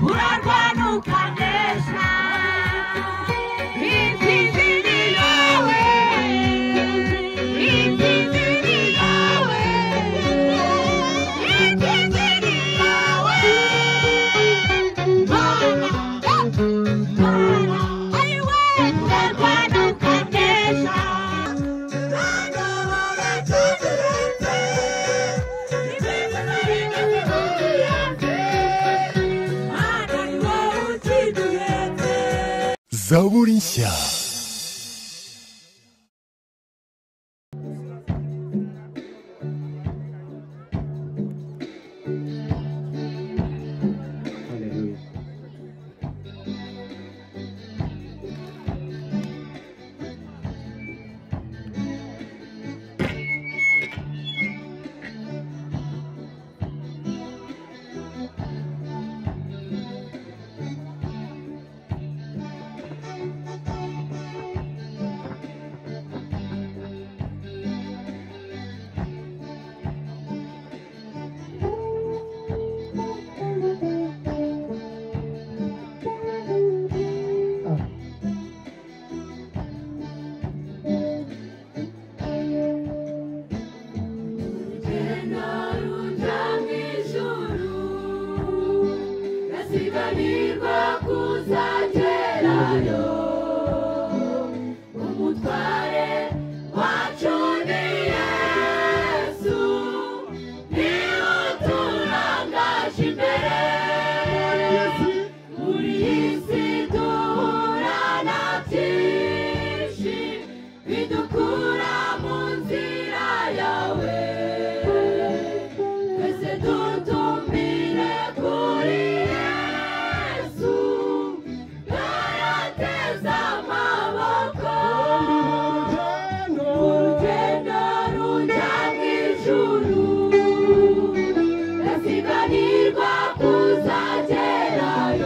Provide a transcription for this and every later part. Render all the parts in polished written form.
urarwana ukanesha intsinzi ni yawe intsinzi ni yawe intsinzi ni yawe Mana Mana ayiwe urarwana ukanesha Zaburi nshya. Asiganirwa kuzagerayo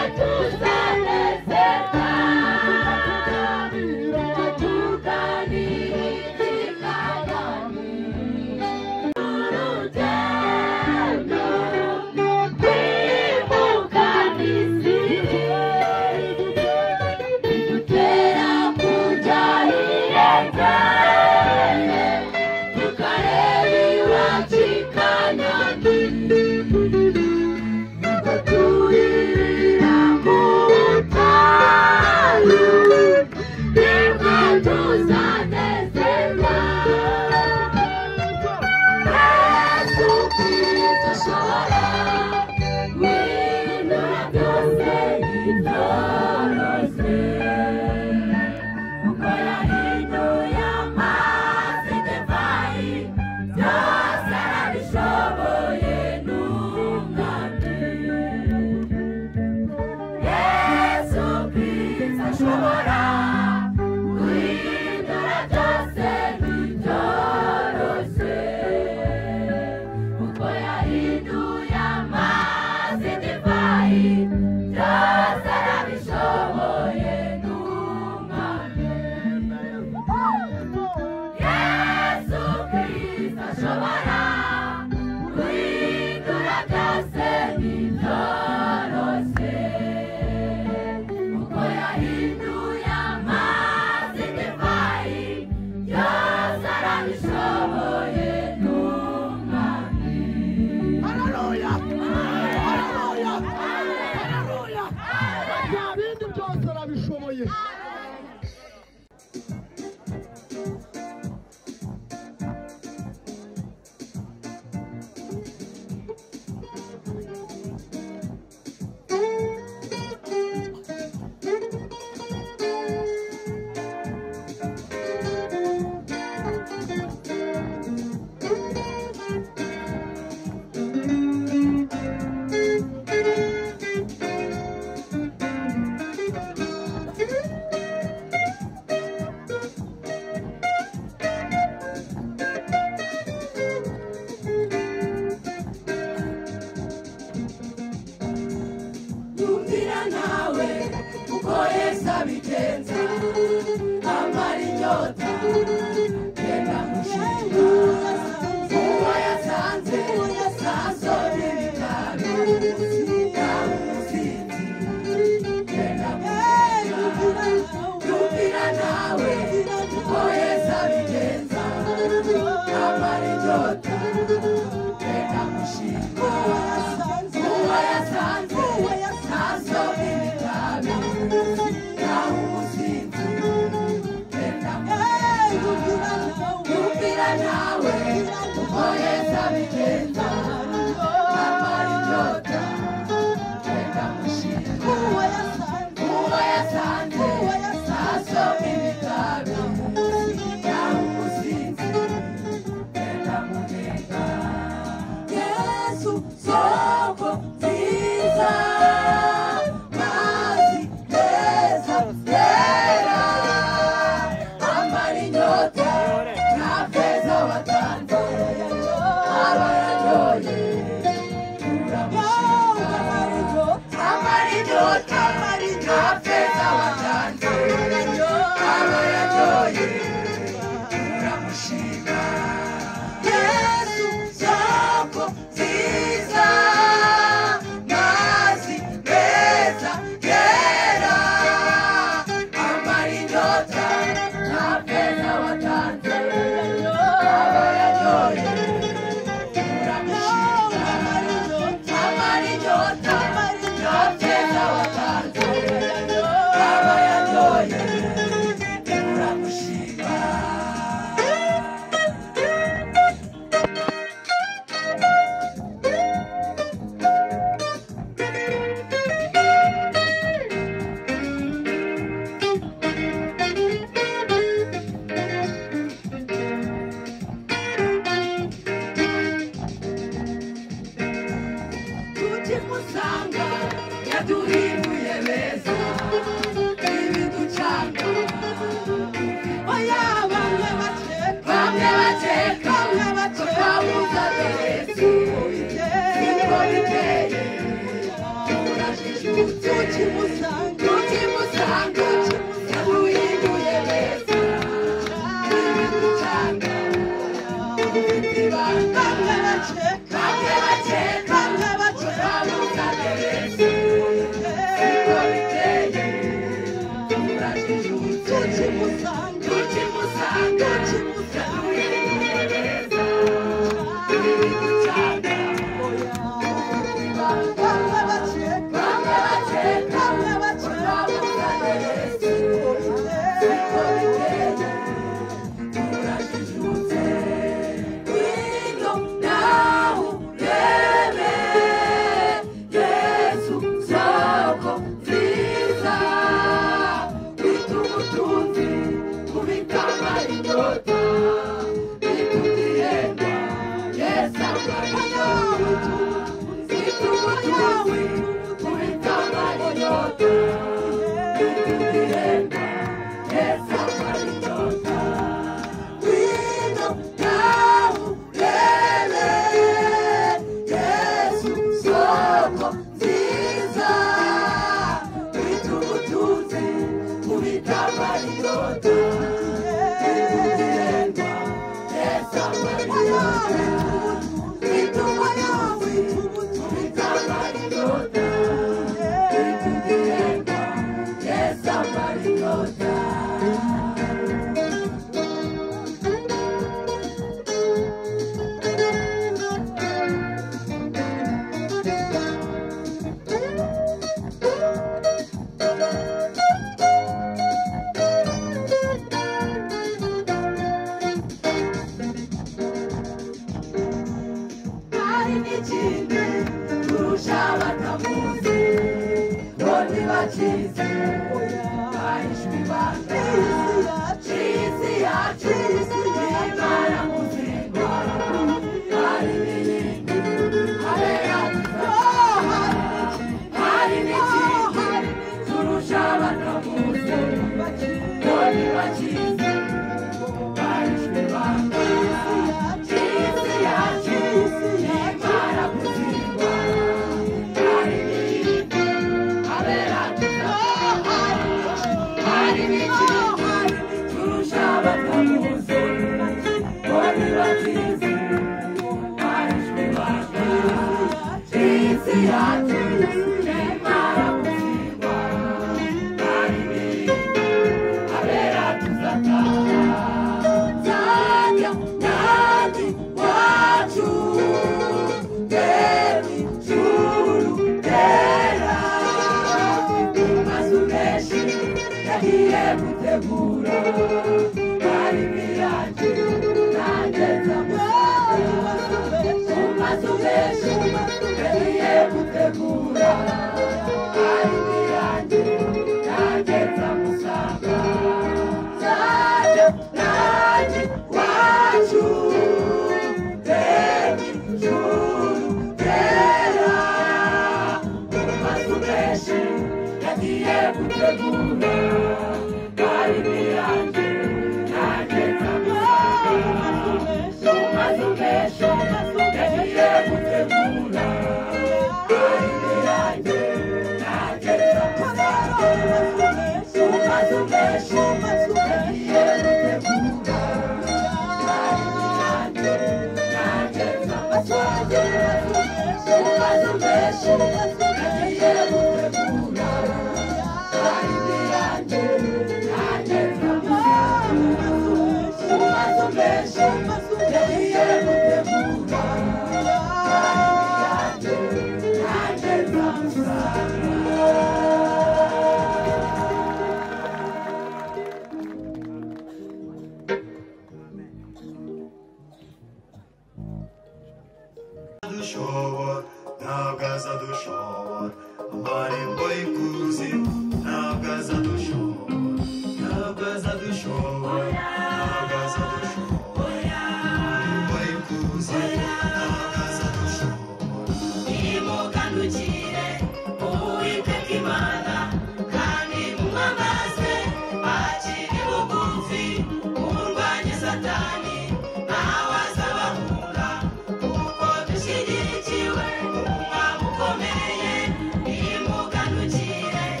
Ukomeye, imuganukire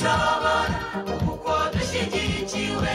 dushobora kuko dushyigikiwe.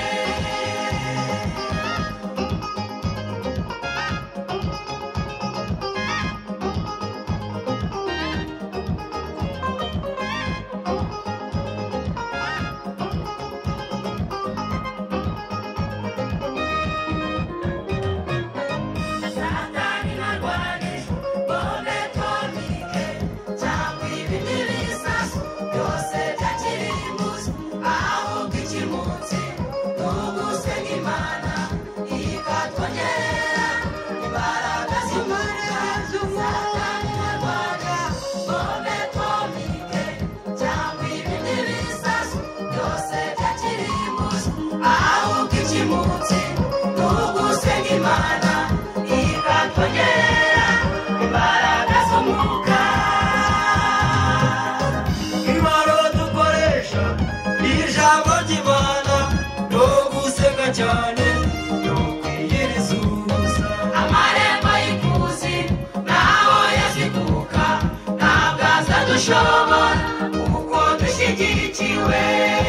cyane yo kwiyirizuza amarembo y'ikuzimu naho yazikuka ntabwo azadushobora kuko dushyigikiwe.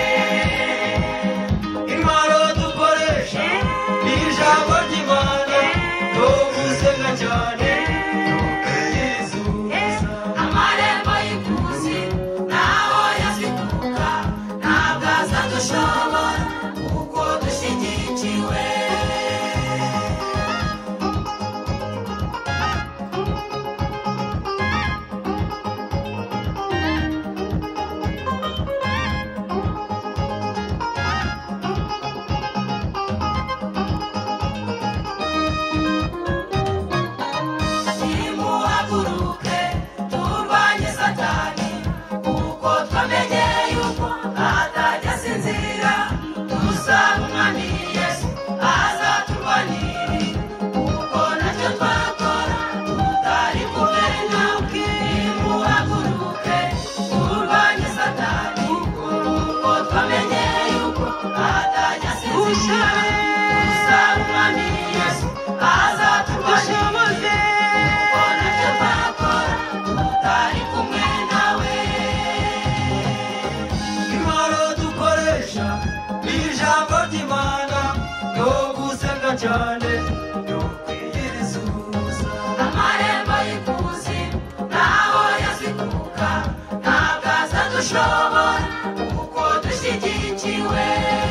intwaro dukoresha ni ijambo ry'Imana yo gusenga cyane yo kwiyirizuza amarembo y'ikuzimu naho yazikuka ntabwo azadushobora kuko dushyigikiwe. Nimuhaguruke turwanye Satani kuko twamenye yuko atajya asinzira. Dusaba Umwami Yesu azaturwanirira kuko ntacyo twakora tutari kumwe nawe. Nimuhaguruke turwanye Satani kuko twamenye yuko atajya asinzira. Dusaba Umwami Yesu azaturwanirira kuko ntacyo twakora tutari kumwe nawe. intwaro dukoresha ni ijambo ry'Imana yo gusenga cyane yo kwiyirizuza amarembo y'ikuzimu naho yazikuka ntabwo azadushobora kuko dushyigikiwe.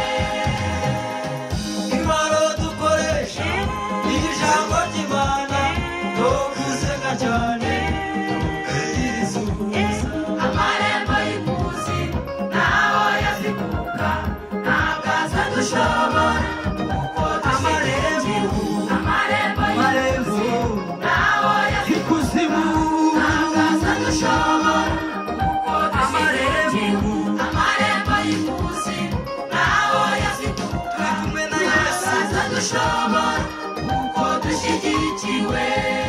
intwaro dukoresha ni ijambo ry'Imana yo gusenga cyane yo kwiyirizuza amarembo y'ikuzimu naho yazikuka ntabwo azadushobora kuko dushyigikiwe. Amarembo y'ikuzimu naho yazikuka ntabwo azadushobora kuko dushyigikiwe. Amarembo y'ikuzimu naho yazikuka kumwe na Yesu azadushobora kuko dushyigikiwe.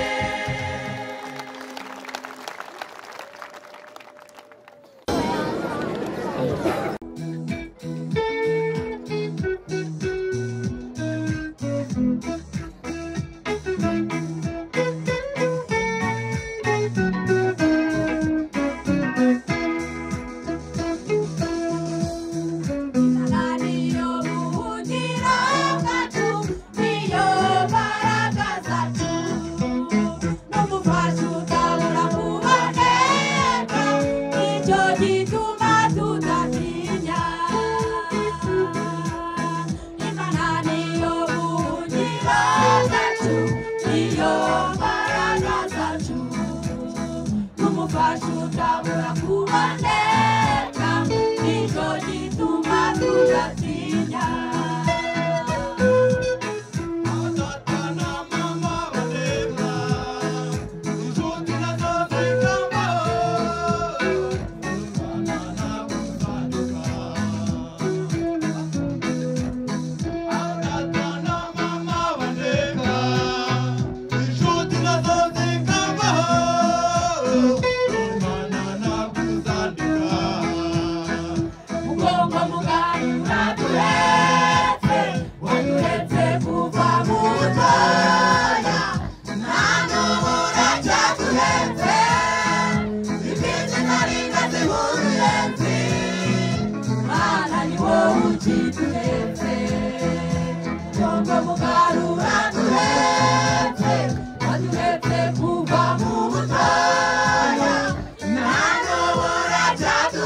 Niyo buhungiro bwacu, niyo mbaraga zacu, n'umufasha utabura kuboneka, nicyo gituma tudatinya. Imana niyo buhungiro bwacu, niyo mbaraga zacu, n'umufasha utabura kuboneka, nicyo gituma tudatinya. Tata na mama barema inshuti na zose ingamba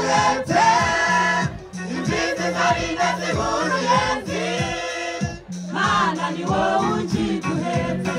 utaduhetse imfizi zarinda zibura uyenzi mana ni wowe ukiduhetse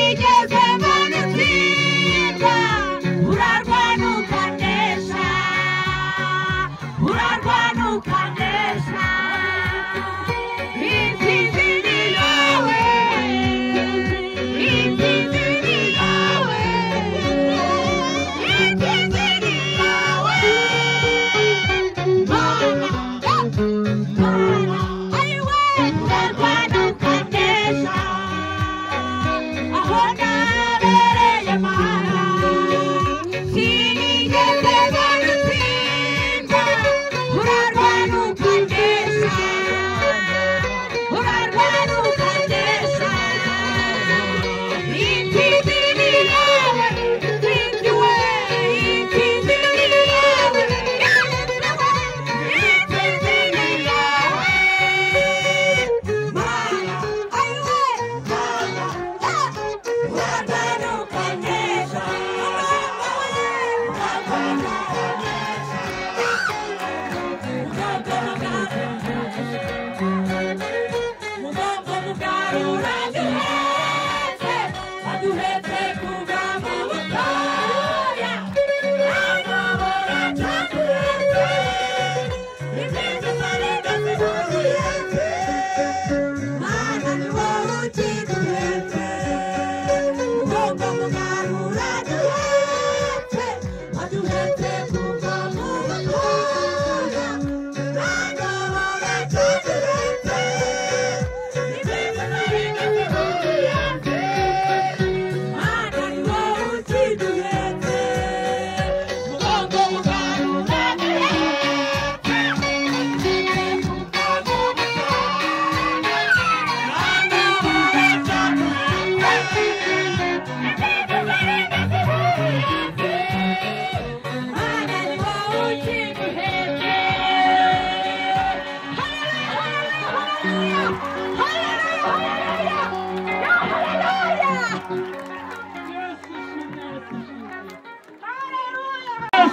Urarwanuka nesha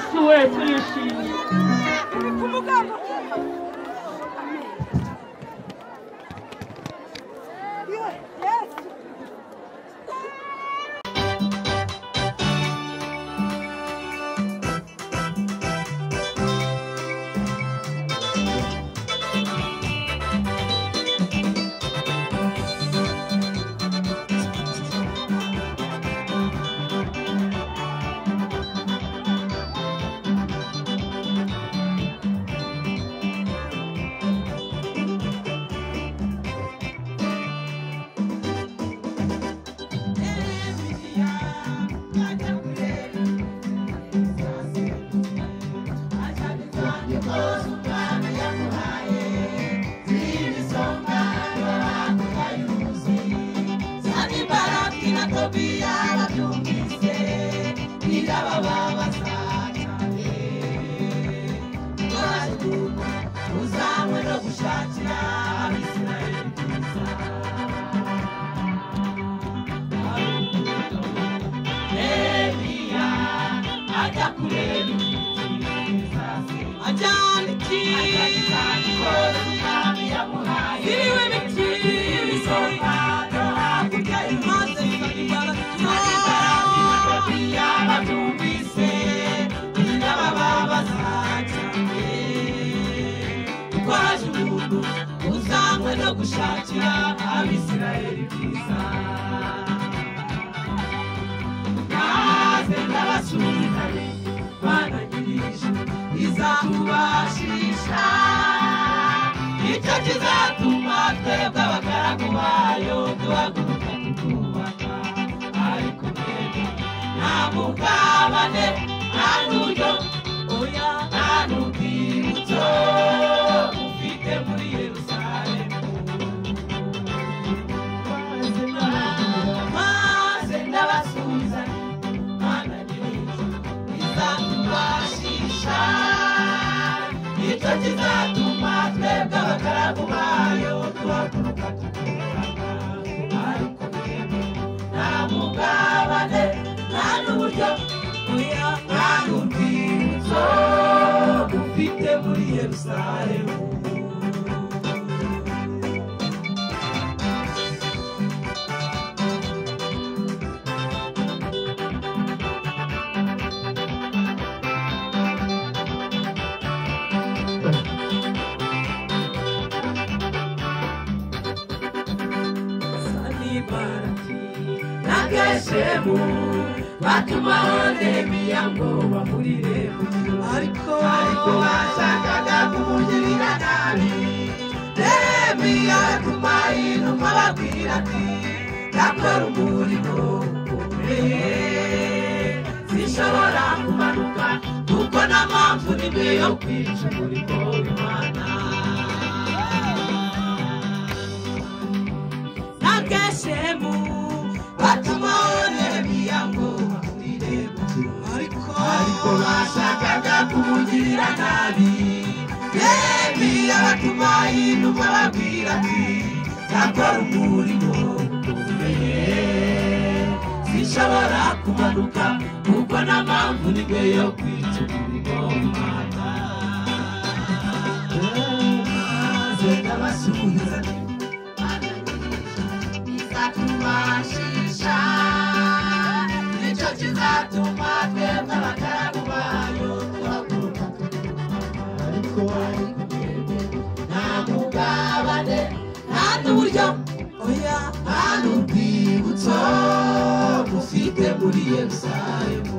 yesu we turishimye. gushakira abisirayeli bwiza maze ndabasubiza Mana nyir'ijuru izatubashisha icyo kizatuma twebwe abagaragu bayo duhaguruka tukubaka ariko twebwe nta mugabane nta n'uburyo oya nta n'urwibutso ufite muri Yerusalemu maze ndabasubiza Mana nyir'ijuru izatubashisha icyo kizatuma twebwe abagaragu bayo duhaguruka tukubaka ariko twebwe nta mugabane nta n'uburyo oya nta n'urwibutso ufite muri Yerusalemu Nageshemu batumaho Nehemiya ngo bahurire mu kirori ariko bashakaga kumugirira nabi Nehemiya atuma intumwa ababwira ati ndakora umurimo ukomeye sinshobora kumanuka kuko nta mpamvu n'imwe yo kwica umurimo w'Imana Nageshemu batumaho Nehemiya ngo bahurire mu kirori ariko bashakaga kumugirira nabi Nehemiya batuma intumwa ababwira ati ndakora umurimo ukomeye sinshobora kumanuka kuko nta mpamvu n'imwe yo kwica umurimo w'Imana maze ndabasubiza izatubashisha nicyo kizatuma twebwe abagaragu bayo duhaguruka ariko nta mugabane nta n'uburyo oya nta n'urwibutso dufite muri Yerusalemu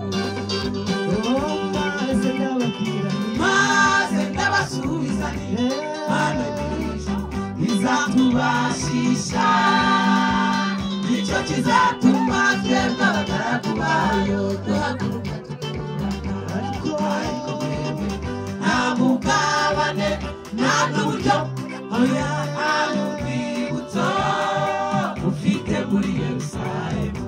maze ndabasubiza Mana nyir'ijuru izatubashisha nicyo kizatuma twebwe abagaragu bayo duhaguruka tukubaka ariko twebwe nta mugabane nta n'uburyo oya nta n'urwibutso ufite muri Yerusalemu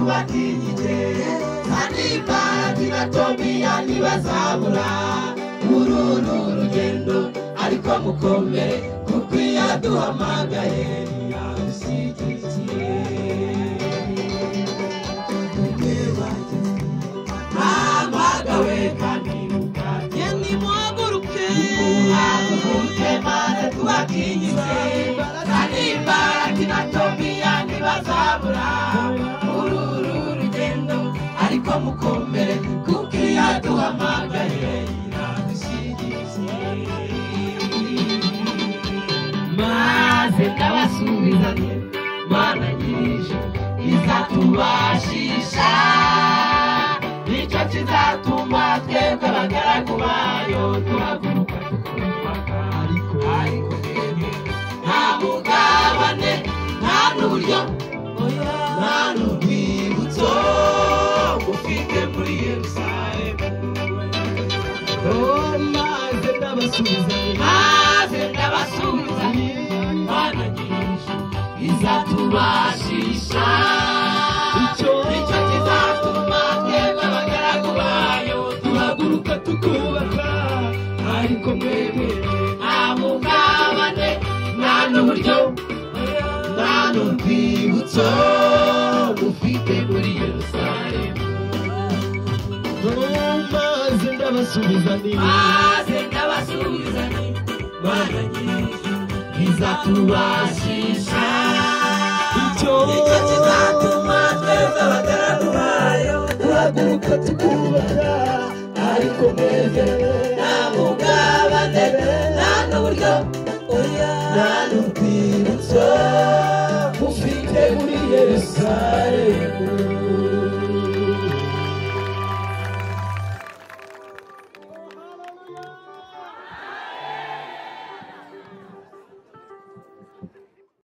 tubatinyije Saniba na Tobiya ntibazabura uru rugendo ariko mukomere kuko yaduhamagaye yadushyigikiye hamagawe kandi mukajye nimuhaguruke maze tubatinyije Saniba na Tobiya ntibazabura uru rugendo ariko mukomere kuko yaduhamagaye maze ndabasubizanye Mana nyirije izatubashisha nicyo kizatuma twebwe abagaragu bayo tuhaguruka tukubaka ariko twebwe nta mugabane nta n'uburyo nta n'urwibutso ufite muri Yerusalemu maze ndabasubizanye Mana nyinshi izatubashisha icyo kizatuma twebwe abagaragu bayo tuhaguruka tukubaka ariko mwebwe nta mugabane nta n'uburyo nta n'urwibutso ufite muri Yerusalemu maze ndabasubizanye Mana nyinshi izatubashisha icyo kizatuma twebwe abagaragu bayo tuhaguruka tukubaka ariko mwebwe nta mugabane nta n'uburyo nta n'urwibutso ufite muri Yerusalemu